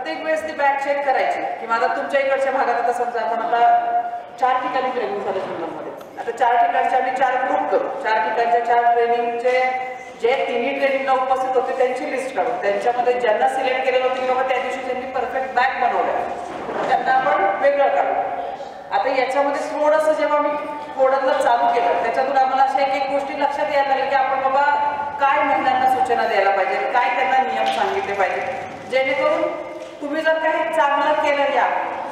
प्रत्येक वेळेस ती बॅग चेक करायची की माझा तुमच्या इकडच्या भागात आता समजा आपण आता 4 ठिकाणी ट्रेनिंग झालं जुन्नरमध्ये. आता 4 ठिकाणचे आम्ही 4 ग्रुप करू. 4 ठिकाणच्या 4 ट्रेनिंगचे जे तिन्ही ट्रेनिंगला उपस्थित होते त्यांची लिस्ट काढू. त्यांच्यामध्ये ज्यांना सिलेक्ट केलेलं होतं की बाबा त्या दिवशी त्यांनी परफेक्ट बॅग बनवलं त्यांना आपण वेगळं काढू. आता याच्यामध्ये थोडंसं जेव्हा मी कोडरला चालू केलं त्याच्यातून आम्हाला अशा एक गोष्टी लक्षात यायला लागल्या की आपण बाबा काय महिलांना सूचना द्यायला पाहिजे, काय त्यांना नियम सांगितले पाहिजे जेणेकरून तुम्ही जर काही चांगलं केलं या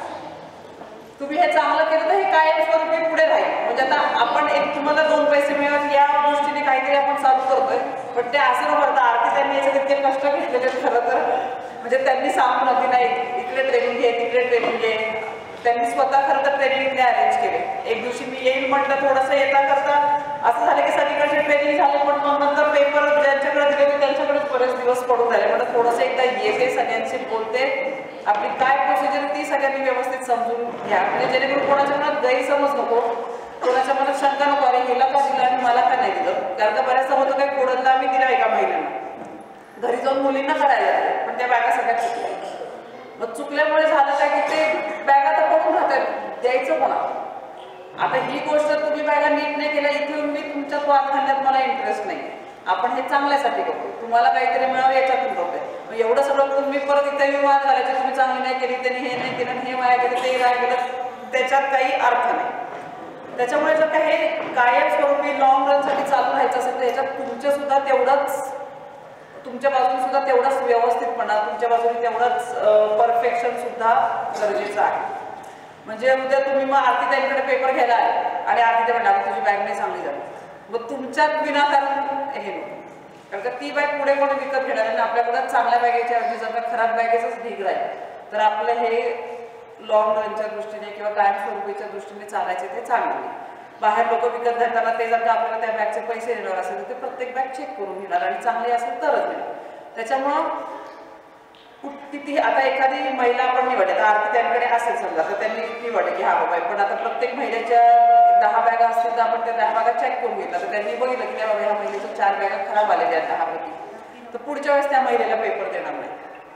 तुम्ही हे चांगलं केलं तर हे कायमस्वरूपी पुढे राहील. म्हणजे आता आपण एक तुम्हाला 2 पैसे मिळत या दृष्टीने काहीतरी आपण चालू करतोय पण ते असं न करता आरती त्यांनी याचे तितके कष्ट घेतलेले खरं तर म्हणजे त्यांनी सांगून की नाही इकडे ट्रेनिंग घे तिकडे ट्रेनिंग घे. त्यांनी स्वतः खरं तर ट्रेनिंग अरेंज केले. एक दिवशी मी येईल म्हटलं थोडंसं येता करता असं झालं की सगळीकडचे ट्रेनिंग झाले पण मग नंतर पेपर ज्यांच्याकडे दिले होते त्यांच्याकडेच बरेच दिवस पडून झाले. म्हणजे थोडंसं एकदा येते सगळ्यांशी बोलते आपली काय प्रोसिजर ती सगळ्यांनी व्यवस्थित समजून घ्या म्हणजे जेणेकरून कोणाच्या मनात गैरसमज नको, कोणाच्या मनात शंका नको अरे हिला का दिलं आणि मला का नाही दिलं. कारण का बऱ्याचदा होतं काही कोडरला आम्ही दिला एका महिन्यांना घरी जाऊन मुलींना करायला लागले पण त्या बॅगा सगळ्या चुकल्या. मग चुकल्यामुळे झालं काय की ते बॅगा तर पडून राहतात द्यायचं कोणा. आता ही गोष्ट तुम्ही बॅगा नीट नाही केल्या इथून मी तुमच्या वाद घालण्यात मला इंटरेस्ट नाही. आपण हे चांगल्यासाठी करतो तुम्हाला काहीतरी मिळावं याच्यातून करतोय. मग एवढं सगळं करून मी परत इथे वाद घालायचे तुम्ही चांगली नाही केली त्यांनी हे नाही केलं हे वाया केलं ते वाया केलं त्याच्यात काही अर्थ नाही. त्याच्यामुळे जर काही कायमस्वरूपी लॉंग रनसाठी चालू राहायचं असेल तर याच्यात तुमचं सुद्धा तुमच्या बाजूने सुद्धा तेवढाच व्यवस्थितपणा तुमच्या बाजूने तेवढंच परफेक्शन सुद्धा गरजेचं आहे. म्हणजे उद्या तुम्ही मग आरती त्यांकडे पेपर घ्यायला आले आणि आरती ते म्हणा तुझी बॅग नाही चांगली झाली मग तुमच्यात विनाकारण हे नको. कारण का ती बॅग पुढे कोणी विकत घेणार आणि आपल्याकडे चांगल्या बॅगेच्या ऐवजी जर का खराब बॅगेचंच ढीग राहील तर आपलं हे लॉंग रनच्या दृष्टीने किंवा कायमस्वरूपीच्या दृष्टीने चालायचे ते चांगले. बाहेर लोक विकत घेताना ते जर का आपल्याला त्या बॅगचे पैसे देणार असेल तर ते प्रत्येक बॅग चेक करून घेणार आणि चांगली असेल तरच देणार. त्याच्यामुळं किती आता एखादी महिला आपण निवडली तर आरती त्यांकडे असेल समजा तर त्यांनी निवडले की हा बाबा पण आता प्रत्येक महिलेच्या 10 बॅगा असतील तर आपण त्या 10 बॅगा चेक करून घेतला तर त्यांनी बघितलं की त्या बाबा ह्या महिलेच्या 4 बॅगा खराब आलेल्या आहेत 10 पैकी तर पुढच्या वेळेस त्या महिलेला पेपर देणार नाही.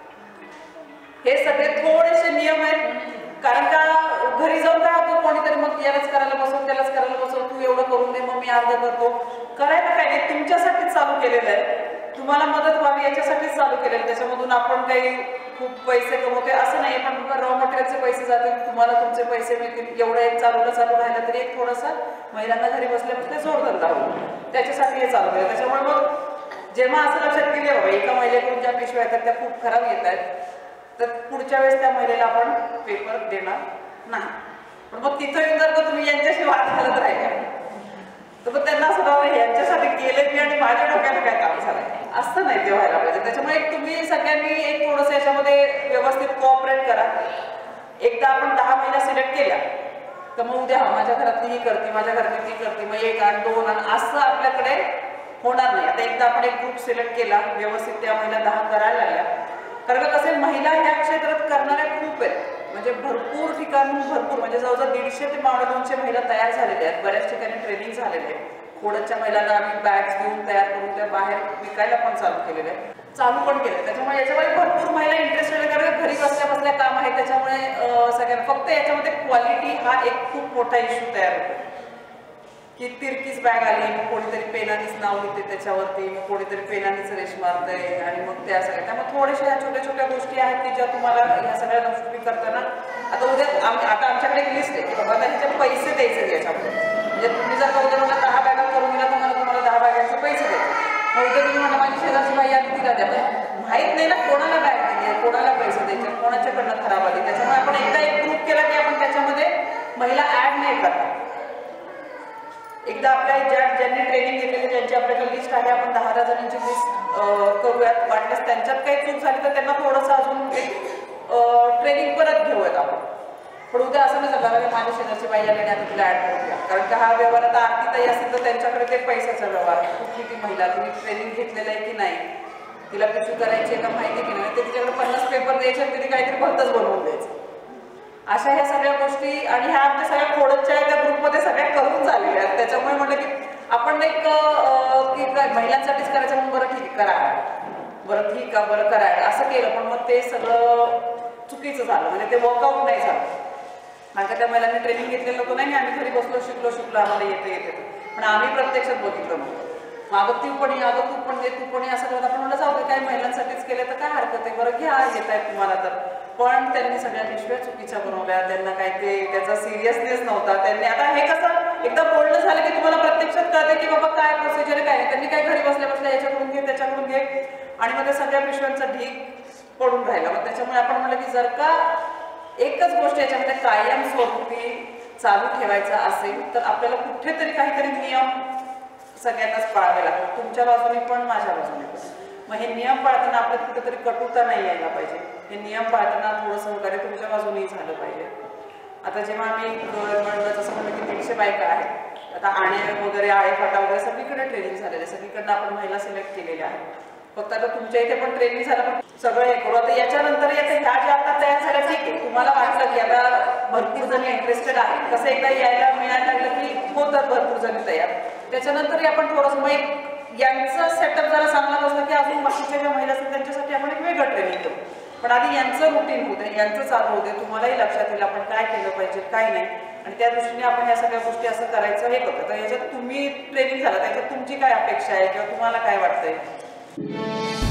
हे सगळे थोडेसे नियम आहेत. कारण का घरी जाऊन काय होतं कोणीतरी मग यालाच करायला बसव त्यालाच करायला बसव तू एवढं करून दे मग मी अर्ध करतो. करायला काय नाही तुमच्यासाठीच चालू केलेलं आहे तुम्हाला मदत व्हावी याच्यासाठीच चालू केलेलं. त्याच्यामधून आपण काही खूप पैसे कमवतोय असं नाही पण रॉ मटेरियलचे पैसे जातील तुम्हाला तुमचे पैसे मिळतील. एवढं एक चालू राहिलं तरी एक थोडासा महिलांना घरी बसल्या बसल्या जोडधंदा होईल त्याच्यासाठी हे चालू केलं. त्याच्यामुळे मग जेव्हा असं लक्षात केलं बाबा एका महिलेकडून ज्या पिशव्या येतात त्या खूप खराब येत आहेत तर पुढच्या वेळेस त्या महिलेला आपण पेपर देणार नाही. पण मग तिथं येऊन जर का तुम्ही यांच्याशी वाद घालत राहिल्या तर मग त्यांना असं बाबा यांच्यासाठी केलं मी आणि माझ्या डोक्याला काय काम झालंय असं नाही ते व्हायला पाहिजे. त्याच्यामुळे तुम्ही सगळ्यांनी एक थोडंसं याच्यामध्ये व्यवस्थित कोऑपरेट करा. एकदा आपण 10 महिला सिलेक्ट केल्या तर मग उद्या माझ्या घरातली ही करते माझ्या घरातली ती करते मग 1 आणि 2 आणि असं आपल्याकडे होणार नाही. आता एकदा आपण एक ग्रुप सिलेक्ट केला व्यवस्थित त्या महिला 10 करायला लागल्या. कारण का कसे महिला ह्या क्षेत्रात करणाऱ्या खूप आहेत म्हणजे भरपूर ठिकाणून भरपूर म्हणजे जवळजवळ 150 ते 250 महिला तयार झालेल्या आहेत. बऱ्याच ठिकाणी ट्रेनिंग झालेले आहे. खोडच्या महिलांना आम्ही बॅग्स घेऊन तयार करून त्या बाहेर विकायला पण चालू केलेलं आहे चालू पण केलं. त्याच्यामुळे याच्यामध्ये भरपूर महिला इंटरेस्टेड आहे कारण घरी बसल्या बसल्या काम आहे. त्याच्यामुळे सगळ्यांना फक्त याच्यामध्ये क्वालिटी हा एक खूप मोठा इश्यू तयार होतो की तिरकीच बॅग आली मग कोणीतरी पेनानीच नाव लिहिते त्याच्यावरती मग कोणीतरी पेनानीच रेश मारतंय आणि मग त्या सगळ्या त्यामुळे थोड्याशा ह्या छोट्या छोट्या गोष्टी आहेत की ज्या तुम्हाला ह्या सगळ्या गोष्टी करताना आता उद्या आता आमच्याकडे एक लिस्ट आहे की बाबा ह्याचे पैसे द्यायचे याच्यामध्ये म्हणजे तुम्ही जर का उद्या मला 10 बॅगा करून दिला तर तुम्हाला 10 बॅगांचे पैसे द्यायचे. मग उद्या तुम्ही म्हणा माझी शेजारची बाई आली तिला द्या माहीत नाही ना कोणाला बॅग दिली कोणाला पैसे द्यायचे कोणाच्याकडनं खराब आली. त्याच्यामुळे आपण एकदा एक ग्रुप केला की आपण त्याच्यामध्ये महिला ऍड नाही करणार. एकदा आपल्या ज्यांनी ट्रेनिंग घेतलेली ज्यांची आपल्याकडे लिस्ट आहे आपण 10 जणांची लिस्ट करूयात. वाटल्यास त्यांच्यात काही चूक झाली तर त्यांना थोडंसं अजून एक ट्रेनिंग परत घेऊयात आपण. पण उद्या असं नाही झालं की माझ्या शेजारची बाई आली आणि आता तिला ऍड करूया. कारण का हा व्यवहार आता आरती ताई असेल तर त्यांच्याकडे ते पैशाचा व्यवहार कुठली ती महिला तिने ट्रेनिंग घेतलेलं आहे की नाही तिला पिशवी करायची आहे का माहिती की नाही ते तिच्याकडे 50 पेपर द्यायचे आणि तिने काहीतरी भलतंच बनवून द्यायचं. अशा ह्या सगळ्या गोष्टी आणि ह्या आमच्या सगळ्या खोडच्या त्या ग्रुपमध्ये सगळ्या करून झालेल्या आहेत. त्याच्यामुळे म्हटलं की आपण एक की काय महिलांसाठीच करायचं म्हणून बरं ठीक करा बरं ठीक का बरं करा असं केलं पण मग ते सगळं चुकीचं झालं, म्हणजे ते वर्कआउट नाही झालं. कारण का त्या महिलांनी ट्रेनिंग घेतलेलं होतं नाही, आम्ही घरी बसलो शिकलो आम्हाला येते पण आम्ही प्रत्यक्षात बघितलं नव्हतं. मागं तू पण ये असं करत आपण म्हणलं जाऊ दे, काही महिलांसाठीच केलं तर काय हरकत आहे, बरं घ्या येत आहे तुम्हाला तर. पण त्यांनी सगळ्या पिशव्या चुकीच्या बनवल्या, त्यांना काय ते त्याचा सिरियसनेस नव्हता. त्यांनी आता हे कसं एकदा बोलणं झालं की तुम्हाला प्रत्यक्षात कळते की बाबा काय प्रोसिजर काय नाही. त्यांनी काय घरी बसल्या याच्याकडून घे त्याच्याकडून घे आणि मग त्या सगळ्या पिशव्यांचा ढीक पडून राहिला. मग त्याच्यामुळे आपण म्हणलं की जर का एकच गोष्ट याच्यामध्ये कायम स्वरूपी चालू ठेवायचा असेल तर आपल्याला कुठेतरी काहीतरी नियम सगळ्यांनाच पाळावे लागतात, तुमच्या बाजूने पण माझ्या बाजूने पण. मग हे नियम पाळताना आपल्यात कुठेतरी कटुता नाही यायला पाहिजे. हे नियम पाळताना थोडं सहकार्य तुमच्या बाजूनेही झालं पाहिजे. आता जेव्हा आम्ही म्हणलं जसं म्हणलं की 150 बायका आहेत, आता आणे वगैरे आळेफाटा वगैरे सगळीकडे ट्रेनिंग झालेलं आहे, सगळीकडनं आपण महिला सिलेक्ट केलेल्या आहेत. फक्त आता तुमच्या इथे पण ट्रेनिंग झालं पण सगळं हे करू. आता याच्यानंतर ह्या ज्या आता तयार झाल्या ठीक आहे, तुम्हाला वाटलं की आता भरपूर जणी इंटरेस्टेड आहेत, कसं एकदा यायला मिळायला लागलं की होतात भरपूर जणी तयार. त्याच्यानंतरही आपण थोडंसं मग यांचं सेटअप जरा चांगला बसलं की अजून बाकीच्या ज्या महिला असतात त्यांच्यासाठी आपण एक वेगळं ट्रेनिंग करू. पण आधी यांचं रुटीन होऊ दे, यांचं चालू होऊ दे, तुम्हालाही लक्षात येईल आपण काय केलं पाहिजे काय नाही, आणि त्या दृष्टीने आपण ह्या सगळ्या गोष्टी असं करायचं हे करतो. तर याच्यात तुम्ही ट्रेनिंग झाला त्याच्यात तुमची काय अपेक्षा आहे किंवा तुम्हाला काय वाटतंय?